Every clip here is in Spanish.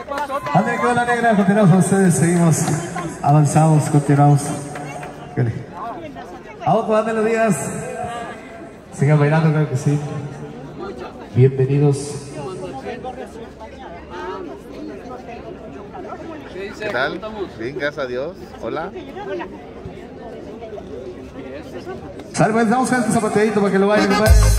Ándale, que la negra, continuamos con ustedes, seguimos, avanzamos, continuamos. Vamos con las melodías. Sigan bailando, creo que sí. Bienvenidos. ¿Qué tal? Bien, gracias a Dios. Hola. Sale, pues, vamos a hacer este zapateadito para que lo bailen.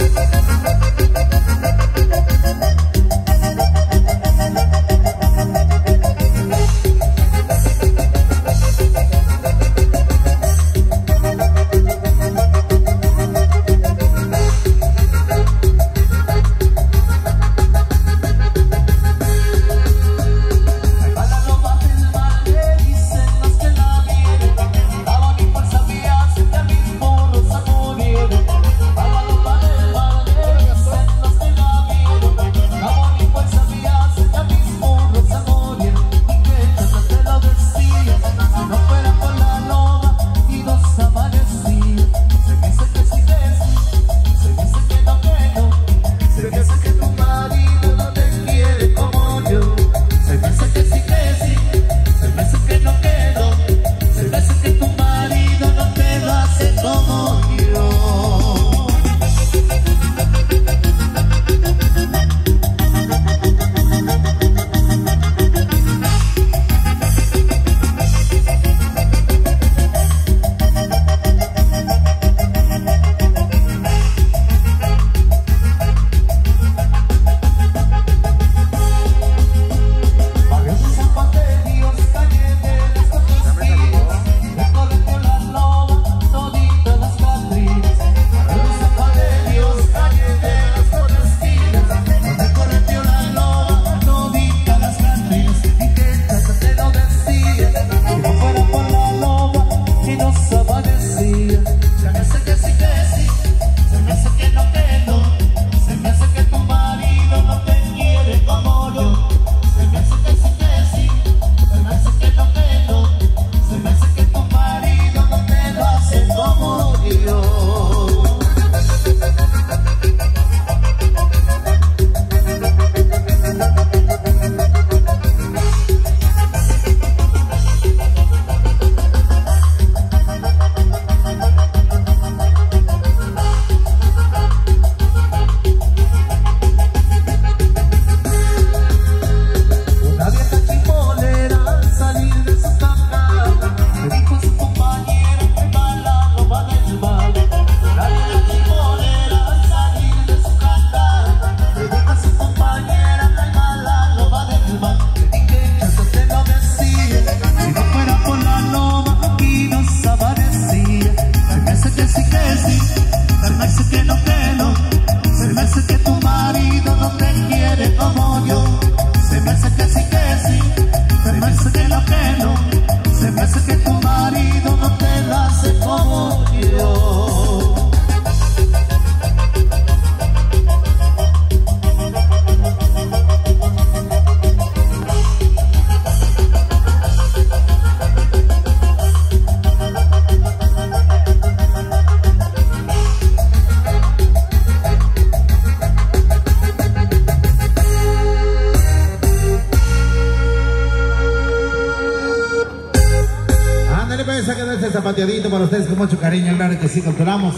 Para ustedes con mucho cariño, claro que sí, continuamos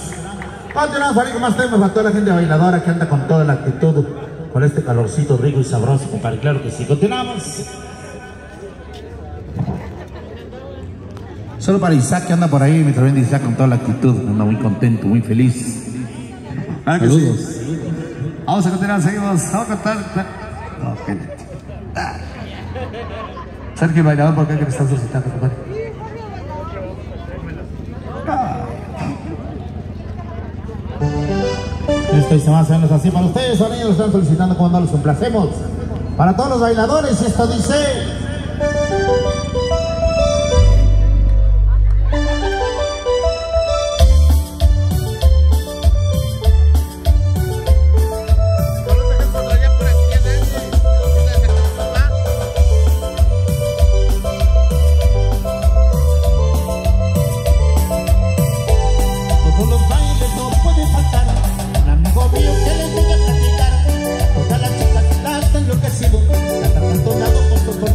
por ahí con más temas para toda la gente bailadora que anda con toda la actitud, con este calorcito rico y sabroso, compadre, claro que sí, continuamos. Solo para Isaac que anda por ahí, me traen Isaac con toda la actitud, anda muy contento, muy feliz. Saludos. Sí. Vamos a continuar, seguimos, vamos a cantar. Sergio, el bailador, ¿por qué que le están solicitando, compadre? Esto y se más o menos así para ustedes, ahora ellos están solicitando cuando los complacemos. Para todos los bailadores, esto dice... Todas las chicas están enloquecidas, la cantan tonado con su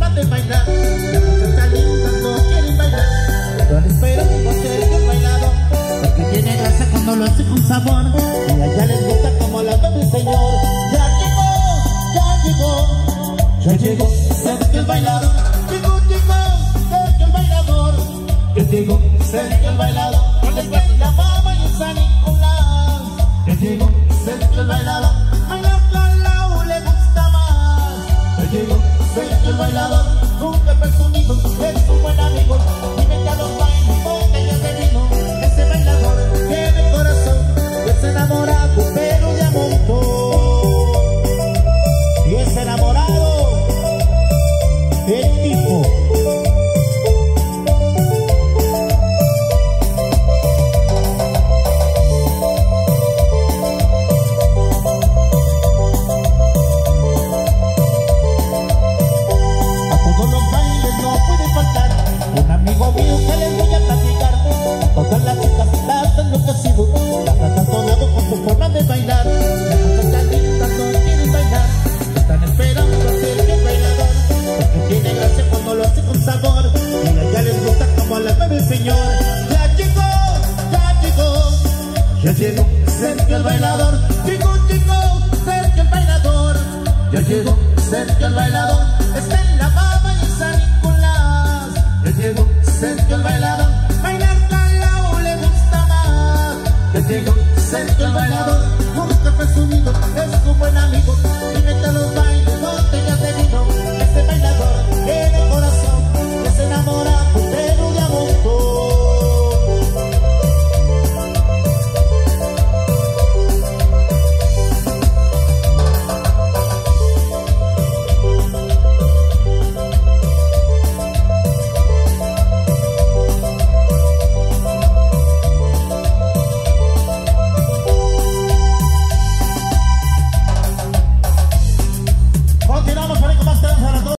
Sergio el bailador. Llegó, Sergio el bailador. Ya llegó Sergio el bailador. Está en la fama y en San Nicolás. Ya llegó Sergio el bailador. Bailar con Lau le gusta más. Ya llegó Sergio el bailador. Nunca presumido, es un buen amigo. Inventa los bailes, botellas de vino. Ese bailador tiene corazón. Es enamorado, pero de amor. Y es enamorado el tipo. A todos los bailes no puede faltar un amigo mío que les voy a platicar. Todas las chicas las han enloquecido, las han atorado con su forma de bailar. Las muchachas lindas no quieren bailar, están esperando a Sergio el bailador, porque tiene gracia cuando lo hace con sabor, y a ella les gusta como la bebe el señor. Ya llegó, ya llegó, ya llegó Sergio el bailador. Llegó Sergio el bailador. Ya llegó Sergio el bailador. Está en